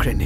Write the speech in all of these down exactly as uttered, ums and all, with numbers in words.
ꯊꯦꯡꯗꯣꯛꯈ꯭ꯔꯦꯅꯦ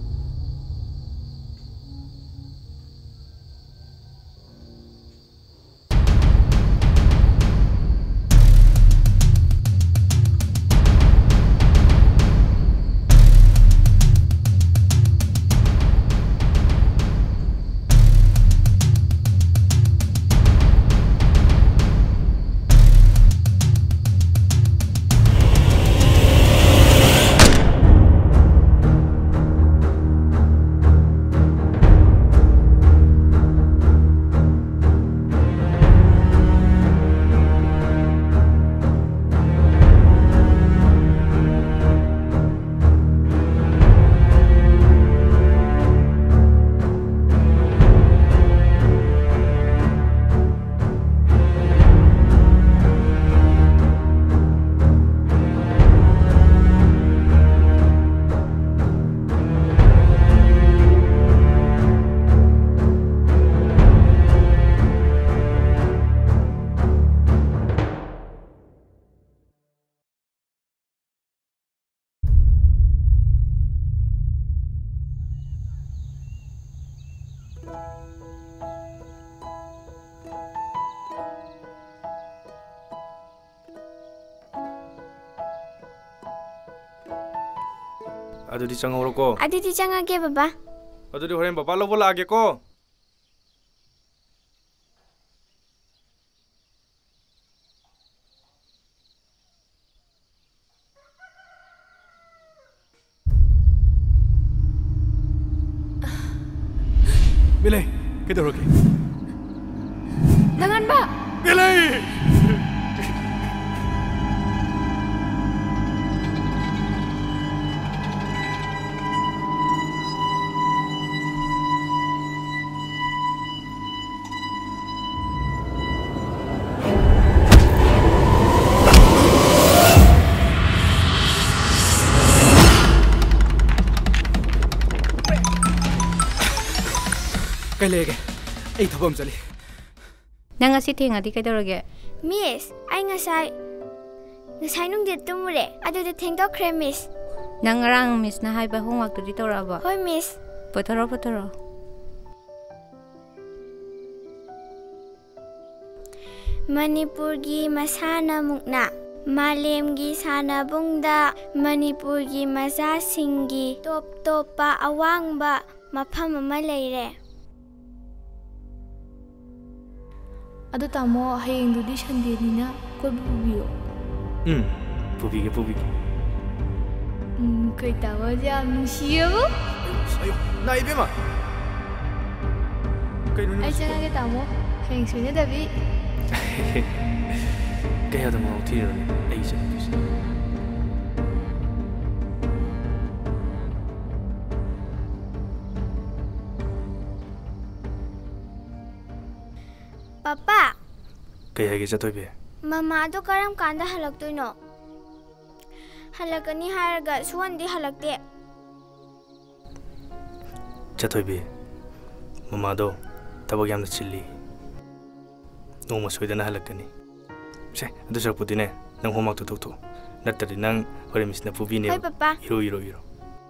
ꯑꯗꯨꯗꯤ ꯆꯪꯍꯧꯔꯣꯀꯣ. ꯑꯗꯨꯗꯤ ꯆꯪꯉꯒꯦ ꯕꯕꯥ. ꯑꯗꯨꯗꯤ ꯍꯣꯔꯦꯟ ꯕꯕꯥ ꯂꯧꯕ ꯂꯥꯛꯑꯒꯦꯀꯣ. Milay, kailangan ka. Dangan ba? Milay! Kay lege, ay thapam chali. Nang asi thengadi kaidorage? Miss, ay ngasay. Ngasay nung dit tumure. Aduda thengdokkhre miss. Nang ngarang miss na haiba homework tudi toraba? Hoi miss. Pothoro pothoro. Manipurgi masana mukna. Malemgi sanabungda Manipurgi mazasingi top topa awangba mafam ama leire. Ado tamo hayeng dudi Sunday nina koi bubiyo. Hmm, bubige bubige. Hmm, koi tawa jam nungsiyo mo? Ayo, na ibema. Ay changage tamo hayeng suina dabi. Kaya tamo tiro ni ay sa bis. Papa. Kaya hage chatoy be. Mama do karam kanda halaktoy no. Halakani haraga suwandi halakte. Chatoy be. Mama do tabag yamna chilli. Nong masoydana halakani. Se, adu sarpudi ne nang homework to to. Nattari nang hore miss na pubi ne. Hoy papa. Iro iro iro.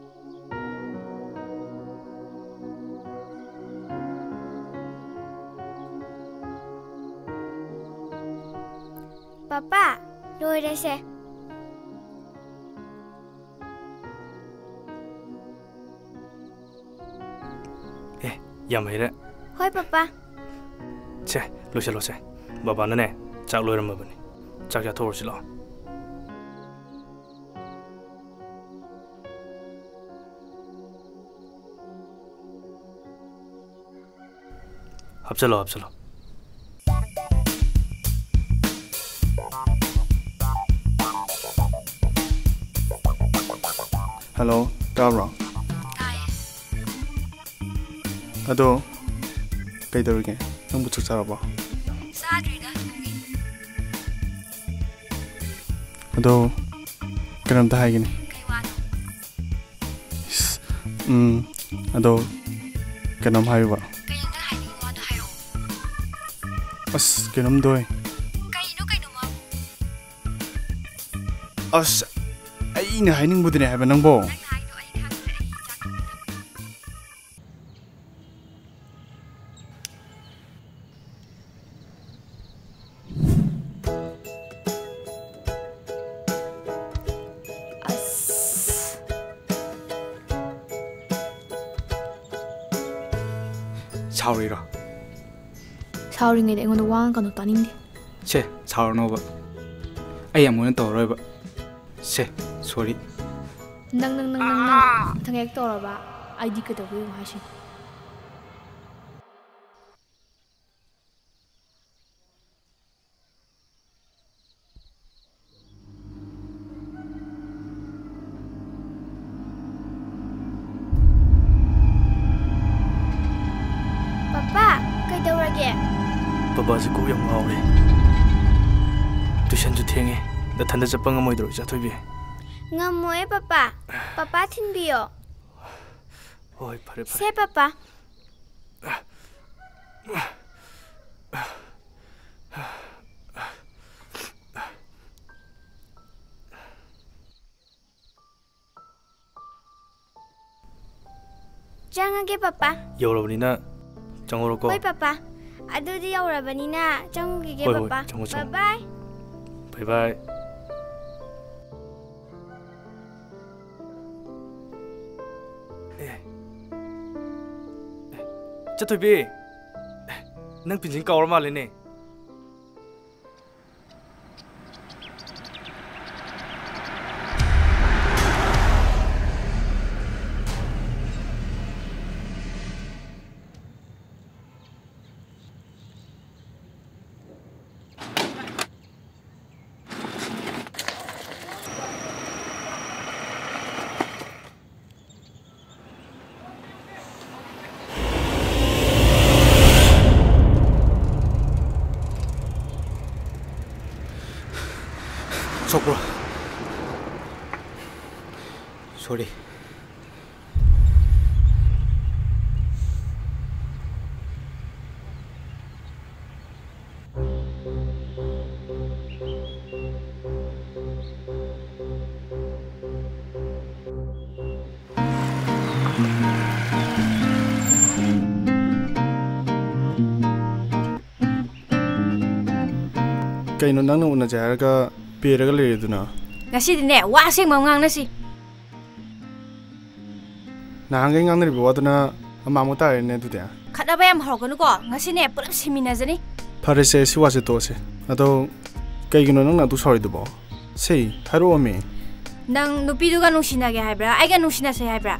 Papa, loire se. Eh, yam haire. Hoy papa. Che, lose lose. Baba na ne, chak loire mabani. Chak ya thor sila. Hapsalo hapsalo. Hello, Tabra. Hi. Ado, kailangan ka. Nang butsak sa ba? Sa adrida. Ado, kanam tahay gini. Kay wano. Hmm, ado, kanam hayo ba? Kayong na hayo wano hayo. As, kanam doy. Kaino kaino mo. As, ay na haning mo din ay ba nang bo? Nang hayo ay khangre ay 사오리라. 사오링에도 애고도 왕가노 따닌데. 세 사오노바. 아이 아무는 떠러봐. 세 소리. 낭낭낭낭낭 당액 떠러봐. 아이디 끄덕이고 하시. Papa, kaidaurage? Babaji ko yung ngawre. Tuition ju thenge. Na thanda chappa ngamoidro ja thoibi. Ngamoy, Papa. Papa thinbiyo. Oi, phare phare. Se, Papa. Changage, Papa. Yorobnina changoro ko. Oi, Papa. Adudi yaurabanina changugige, Oi, oi, Papa. changu, changu. Bye-bye. Bye bye. Chatoibi. Nang pinjing ka or mali ne. 속으로. 소리. Kaino nang na una jarga peraga leeduna. Ngasidine wa aseng mau ngang nasi. Nahangai ngang nari bawaduna amamu tare ne dudia. Khadaba yam horgonu ko ngasine pulap seminazani. Parese siwase tose. Ado kaigino nang na tu sorry dubo. Sei haro ame. Nang nupiduga nungsinage haibra aiga nungsinase haibra.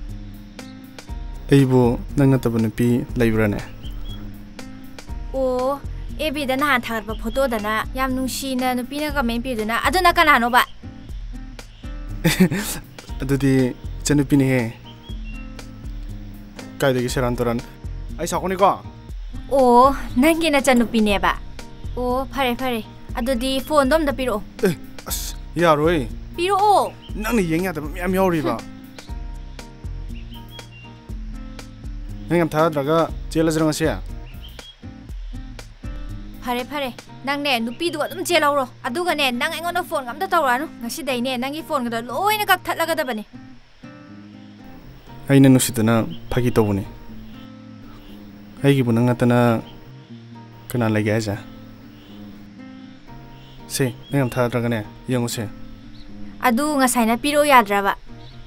Eibo nang nataba nupi leibrane. O ebi da nahan thagatpa photo dana yam nungsina nupina comment piduna aduna kanano ba. Adudi chanupini he. Kaidagi serantoran. Ai sakoni ko. O nangi na chanupine ba. O phare phare adudi phone dom da piro. Eh as yaroi. Piro o. Nang ni yeng yada myam yauri ba. Nang am thadraga chela jranga sia. Phare phare nang ne nupi du adum chelauro aduga ne nang aingon phone gamda tawranu ngasi dai ne nangi phone ga loina kak thatlaga da bane aina nusidana phagi tobuni aigi bunang natana kana lagi aja se nang tha draga ne yango se adu ngasai na piro yadra ba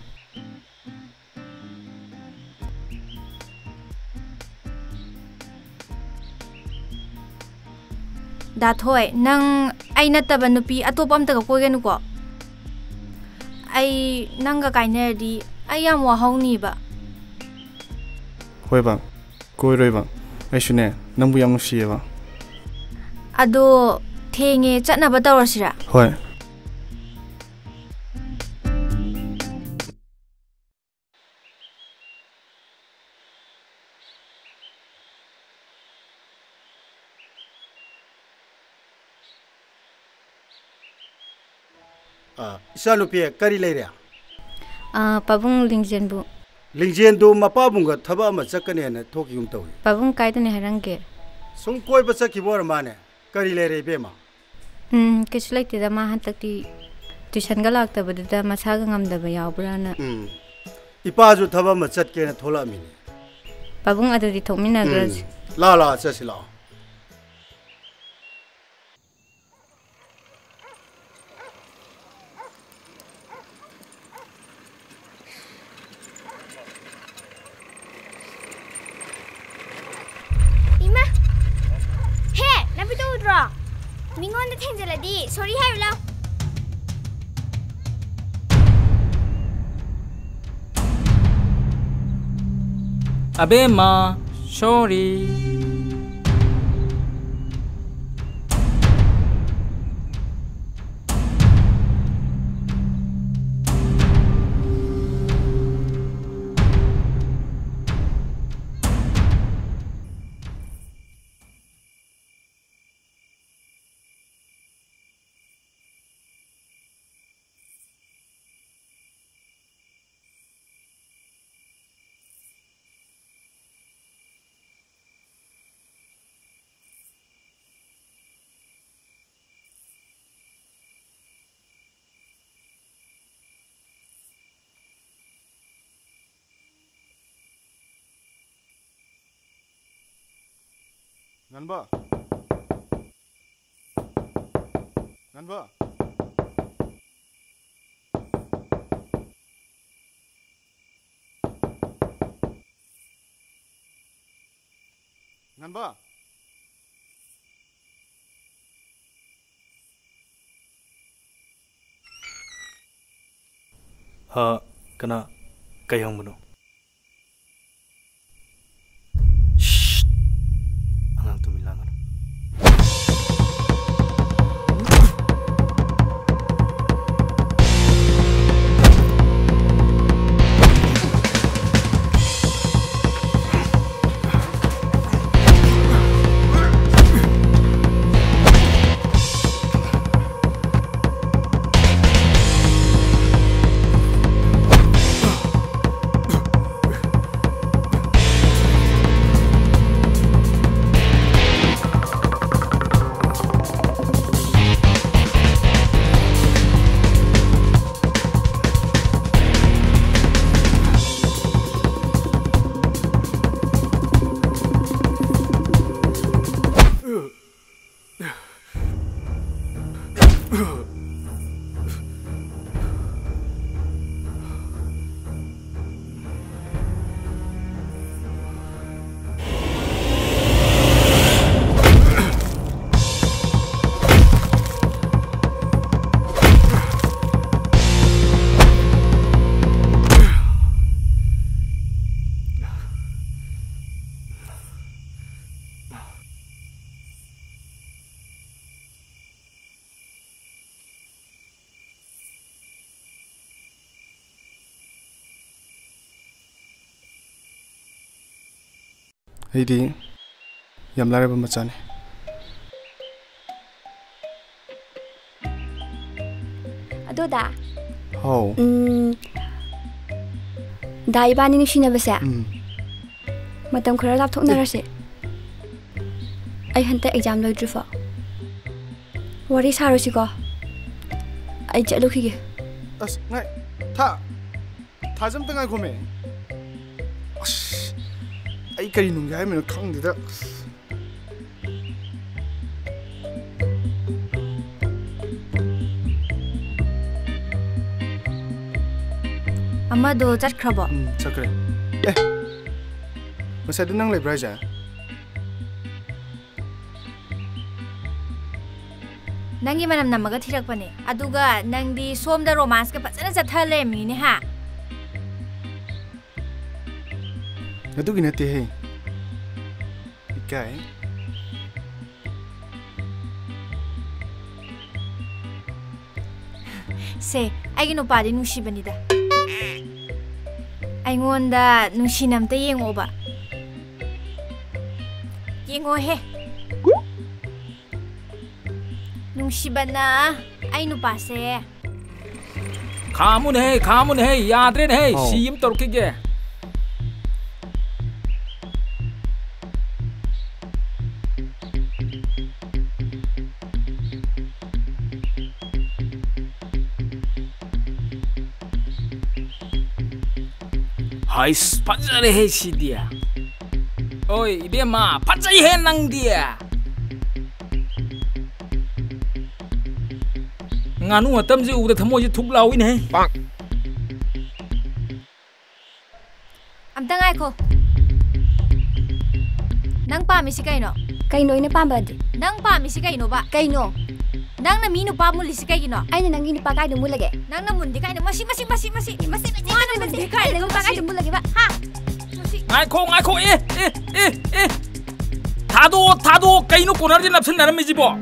Dathoi nang ai nataba nupi atopa amta ko genu ko ai nanga kainer di ai yam wa hauni ba hoi ba koi roi ba ai shune nangbu yam nusiye ba ado thenge chatna ba tawrasira hoi Isanupia kari leira. Ah, pabung lingjen bu. Lingjen do mapabunga thaba ama chakane na thoki um tawi. Pabung kaidane harange. Sung koi ba chaki bor mane kari leire bema. Hmm, kisulai tida ma hantakti tuition ga lakta badida masaga ngamdaba yawbrana. Hmm. Ipa ju thaba ma chatke na thola mini. Pabung adudi thomina graj. La la chasila. ꯅꯠꯇ꯭ꯔꯣ ꯃꯤꯉꯣꯟꯗ ꯊꯦꯡꯖꯜꯂꯗꯤ ꯁꯣꯔꯤ ꯍꯥꯏꯌꯨ ꯂꯥꯎ ꯑꯕꯦꯝꯃ ꯁꯣꯔꯤ Nganba Nganba Nganba Ha kana kay hangbuno ꯑꯩꯗꯤ ꯌꯥꯝ ꯂꯥꯏꯔꯕ ꯃꯆꯥꯅꯤ ꯑꯗꯣꯗ ꯍꯥꯎ ꯎꯝ ꯗꯥ 이반이 ꯅꯨꯡꯁꯤꯅꯕꯁꯦ ꯎꯝ ꯃꯇꯝ ꯈꯔ ꯂꯥꯞꯊꯣꯛꯅꯔꯁꯦ ꯑꯩ ꯍꯟꯇꯛ ꯑꯦꯛꯖꯥꯝ ꯂꯣꯏꯗ꯭ꯔꯤꯐꯥꯎ ꯋꯥꯔꯤ ꯁꯥꯔꯣꯁꯤꯀꯣ ꯑꯩ ꯆꯠꯂꯨꯈꯤꯒꯦ ꯑꯁ ꯉꯥꯏ ꯊꯥ ꯊꯥꯖ ꯑꯝꯇ ꯉꯥꯏꯈꯣꯃꯦ ꯑꯁ ꯑꯩ ꯀꯔꯤ ꯅꯨꯡꯒꯦ ꯍꯥꯏꯕꯅꯣ ꯈꯪꯗꯦꯗ ꯑꯃꯗꯣ ꯆꯠꯈ꯭ꯔꯕꯣ ꯎꯝ ꯆꯠꯈ꯭ꯔꯦ ꯑꯦ ꯉꯁꯥꯏꯗ ꯅꯪ ꯂꯩꯕ꯭ꯔꯥ ꯍꯥꯏꯁꯦ ꯅꯪꯒꯤ ꯃꯅꯝ ꯅꯝꯃꯒ ꯊꯤꯔꯛꯄꯅꯦ ꯑꯗꯨꯒ ꯅꯪꯗꯤ ꯁꯣꯝꯗ ꯔꯣꯃꯥꯟꯁꯀ ꯐꯖꯅ ꯆꯠꯊ ꯂꯩꯔꯝꯃꯤꯅꯦ ꯍꯥ ꯑꯗꯨꯒꯤ ꯅꯠꯇꯦꯍꯦ ꯏꯀꯥꯏ ꯁꯦ ꯑꯩꯒꯤ ꯅꯨꯄꯥꯗꯤ ꯅꯨꯡꯁꯤꯕꯅꯤꯗ ꯑꯩꯉꯣꯟꯗ ꯅꯨꯡꯁꯤꯅ ꯑꯝꯇ ꯌꯦꯡꯉꯣꯕ ꯌꯦꯡꯉꯣꯍꯦ ꯅꯨꯡꯁꯤꯕꯅ ꯑꯩ ꯅꯨꯄꯥꯁꯦ ꯈꯥꯃꯨꯅꯦꯍꯦ ꯈꯥꯃꯨꯅꯦꯍꯦ ꯌꯥꯗ꯭ꯔꯦꯅꯦꯍꯦ ꯁꯤ ꯑꯃ ꯇꯧꯔꯛꯈꯤꯒꯦ 하이스 파자레 시디야 어이 이베마 파자이해 낭디야 nganu matam ji uda thamo ji thuk lawi ne bang amta ngai kho nang pa mi si kai no Kaino ina pambadi. Nang pami si kaino ba? Kaino. Nang na minu pa muli si kaino. Ay na nang ini pa kaino mulage. Nang na mundi kaino masi masi masi masi masi masi. Mana mundi kaino pa kaino mulage ba? Ha. Ngai ko ngai ko eh eh eh eh. Tado tado kaino konar din napsin naram mejibo.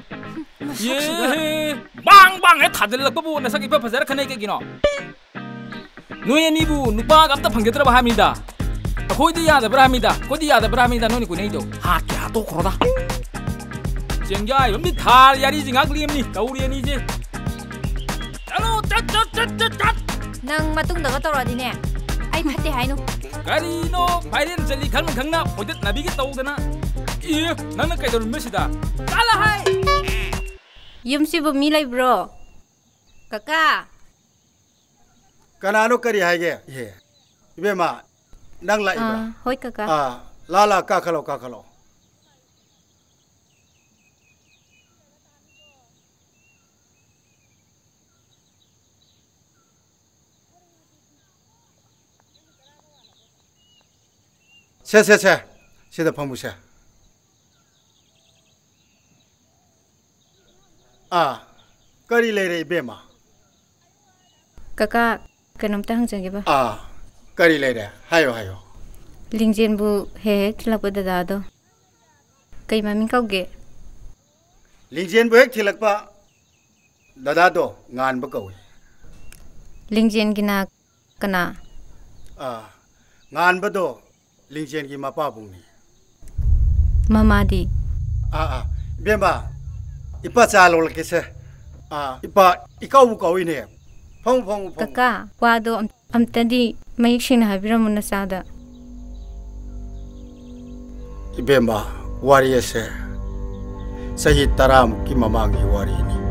Ye bang bang eh tadil lak babu nasa ipa pasar kanai ke gino. Nuye nibu nupa kapta panggetra bahamida. Koi dia ada beramida, koi dia ada beramida noni kunai do. Ha kya to kroda. Jengai yom ni thal yari jingak liam ni kauri ni je. Alo tat tat tat tat tat. Nang matung daga toro dine. Ai phatte hainu. Kari no pairen jali khan khangna podet nabi ke tawdana. Ye nang na kaidor mesida. Kala hai. Yum si bu mi lai bro. Kaka. Kanano kari haige ye. Ibe ma nang la ibra. Ah, hoi kaka. Ah, la la ka khalo ka khalo. Se se se. Sida phamu se. Ah, kari le re ibe ma. Kaka kanom ta hang jage ba. Ah, kari le re. Hayo hayo. Lingjen bu he thilak ba da do. Kai ma min kauge. Lingjen bu hek thilak pa. Dada do ngan ba kawi. Lingjen gina kana. Ah, ngan ba do Lingjen gi mapa bung ni. Mama di. Ah ah, bemba. Ipa cha lo ke se. Ah, ipa ikau bu kawi ne. Phong phong phong. Kaka wa do am tadi mai shin ha biram na sada. Ibemba wari ese. Sahi taram ki mamangi wari ni.